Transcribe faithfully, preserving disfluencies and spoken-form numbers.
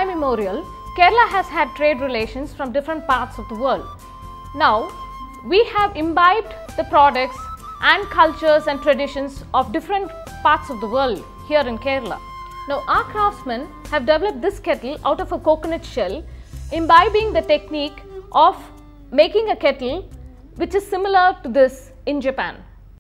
time immemorial, Kerala has had trade relations from different parts of the world. Now, we have imbibed the products and cultures and traditions of different parts of the world here in Kerala. Now, our craftsmen have developed this kettle out of a coconut shell, imbibing the technique of making a kettle which is similar to this in Japan.